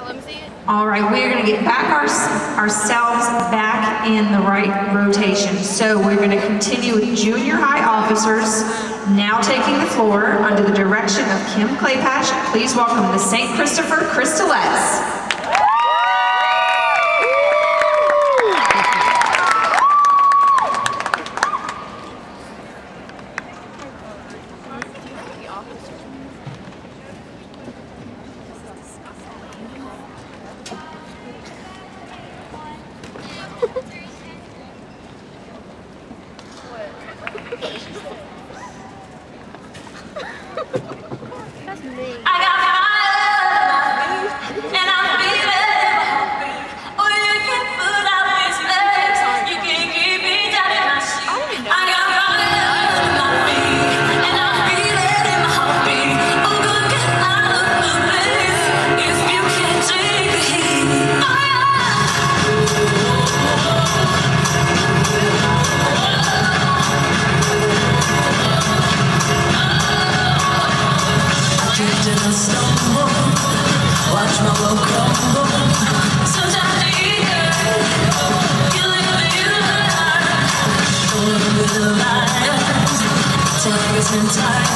let me see it. All right, we're going to get back ourselves back in the right rotation. So we're going to continue with junior high officers, now taking the floor under the direction of Kim Claypatch. Please welcome the St. Christopher Crystalettes. That's me. I got fire and I'm feeling happy. Oh, you can put out this place. You can keep me down in my seat. I got fire in my feet and I'm feeling in my heartbeat. Oh, look at my little place. If you can take the heat, watch my world crumble. Sometimes you live and you learn. With the lions, tigers and tigers.